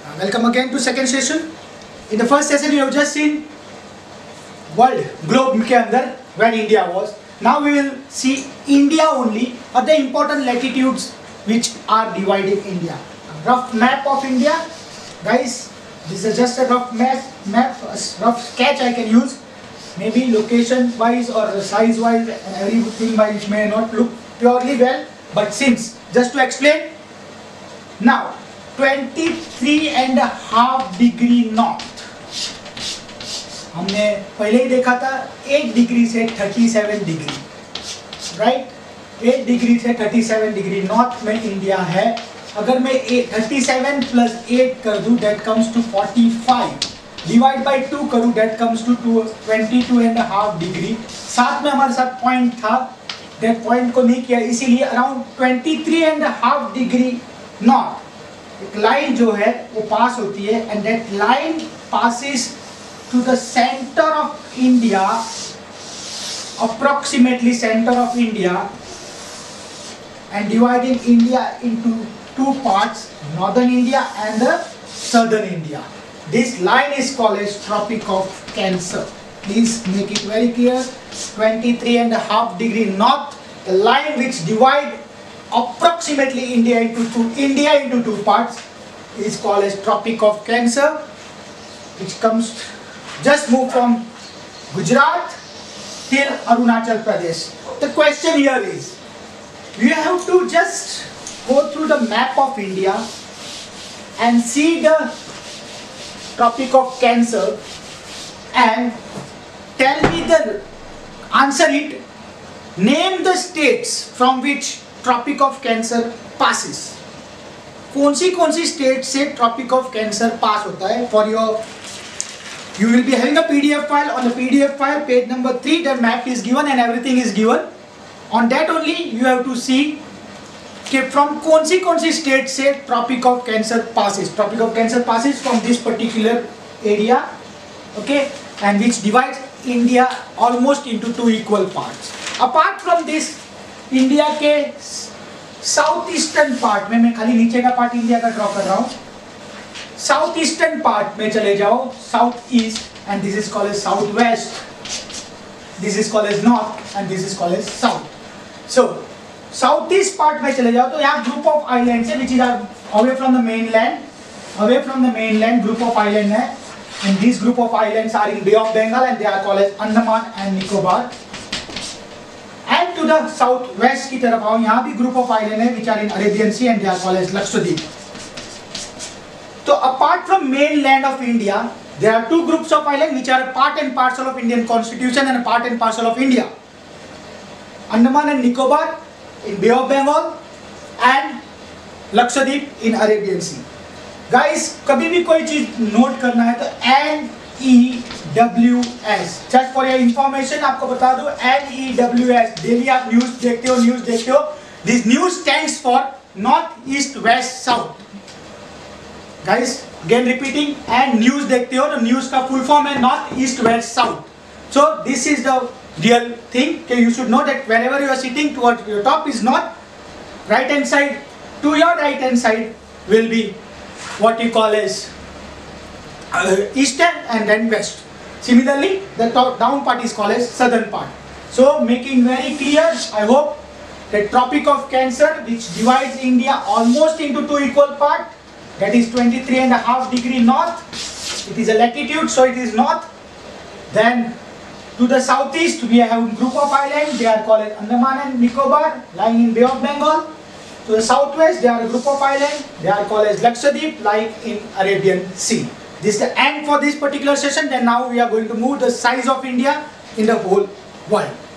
Welcome again to second session. In the first session, you have just seen world globe के अंदर when India was. Now we will see India only, or the important latitudes which are dividing India. A rough map of India, guys. This is just a rough map, a rough sketch I can use. Maybe location wise or size wise, everything wise may not look purely well, but since just to explain. Now 23.5 degree north हमने पहले ही देखा था 8 degree से 37 degree, right? 8 degree से 37 degree north में India है. अगर मैं 37 प्लस 8 कर दूं that comes to 45, divide by 2 करूं दैट कम्स टू 22.5 डिग्री. साथ में हमारे साथ पॉइंट था, दैट पॉइंट को नहीं किया, इसीलिए अराउंड 23.5 डिग्री नॉर्थ एक लाइन जो है वो पास होती है, and that line passes to the center of India, approximately center of India, and dividing India into two parts, northern India and the southern India. This line is called as Tropic of Cancer. Please make it very clear. 23.5 degree north, the line which divide approximately India into two parts is called as Tropic of Cancer, which comes just move from Gujarat till Arunachal Pradesh. The question here is, you have to just go through the map of India and see the Tropic of Cancer and tell me the answer it. Name the states from which Tropic of Cancer passes. कौन सी state से Tropic of Cancer pass होता है? For your you will be having a PDF file. On the PDF file, page number 3, the map is given and everything is given. On that only you have to see कि from कौन सी state से Tropic of Cancer passes. Tropic of Cancer passes from this particular area, okay, and which divides India almost into two equal parts. Apart from this, India के south eastern part में, मैं खाली नीचे का part India का draw कर रहा हूँ, साउथ ईस्टर्न पार्ट में चले जाओ, south east, and this is called as south west, this is called as north, and this is called as south. So south east part में चले जाओ तो यहाँ ग्रुप ऑफ आइलैंड है which is away from the mainland, group of island है, and this group of islands are in Bay of Bengal and they are called as Andaman and Nicobar. And to the south waste की तरफ आओ, यहाँ भी group of island है which are in Arabian sea and they are called as Lakshadweep. So apart from mainland of India, there are two groups of islands which are part and parcel of Indian Constitution and a part and parcel of India. Andaman and Nicobar in Bay of Bengal and Lakshadweep in Arabian Sea. Guys, कभी भी कोई चीज note करना है तो NEWS, just for your information आपको बता दूं, NEWS, डेली आप न्यूज देखते हो, this news stands for North East West South. Guys, again repeating, and news देखते हो तो न्यूज का फुल फॉर्म है north east west south. So this is the real thing. You should know that whenever you are sitting towards your top is north, right hand side, to your right hand side will be what you call as eastern and then west. Similarly, the top down part is called as southern part. So making very clear, I hope, the Tropic of Cancer which divides India almost into two equal parts, that is 23.5 degree north. It is a latitude, so it is north. Then to the southeast we have a group of islands, they are called Andaman and Nicobar, lying in Bay of Bengal. To the southwest there are a group of islands, they are called as Lakshadweep, lying in Arabian Sea. This is the end for this particular session. Then now we are going to move the size of India in the whole world.